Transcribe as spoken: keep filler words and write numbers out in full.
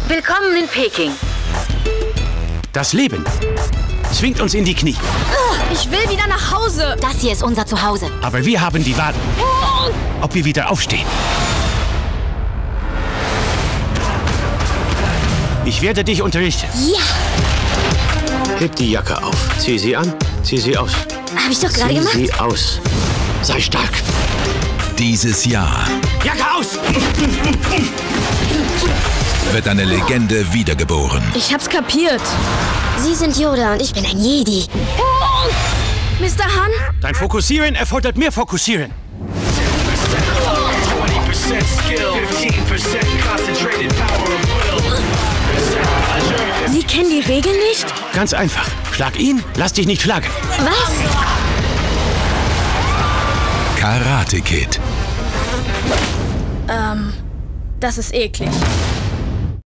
Willkommen in Peking. Das Leben zwingt uns in die Knie. Ich will wieder nach Hause. Das hier ist unser Zuhause. Aber wir haben die Wahl, ob wir wieder aufstehen. Ich werde dich unterrichten. Ja. Heb die Jacke auf. Zieh sie an. Zieh sie aus. Hab ich doch gerade gemacht. Zieh sie aus. Sei stark. Dieses Jahr Jacke aus! wird eine Legende wiedergeboren. Ich hab's kapiert. Sie sind Yoda und ich bin ein Jedi. Mister Han? Dein Fokussieren erfordert mehr Fokussieren. Sie kennen die Regeln nicht? Ganz einfach. Schlag ihn, lass dich nicht schlagen. Was? Karate Kid. Ähm, das ist eklig.